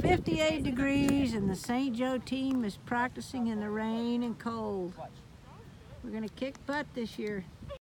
58 degrees and the St. Joe team is practicing in the rain and cold. We're gonna kick butt this year.